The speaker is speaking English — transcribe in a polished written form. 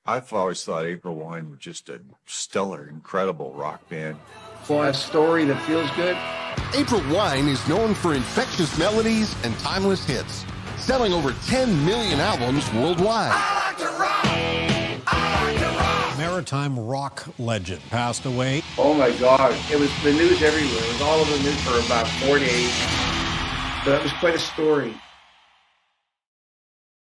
I've always thought April Wine was just a stellar, incredible rock band. For a story that feels good. April Wine is known for infectious melodies and timeless hits, selling over 10 million albums worldwide. I like to rock. I like to rock. Maritime rock legend passed away. Oh my God. It was the news everywhere. It was all over the news for about 4 days. But that was quite a story.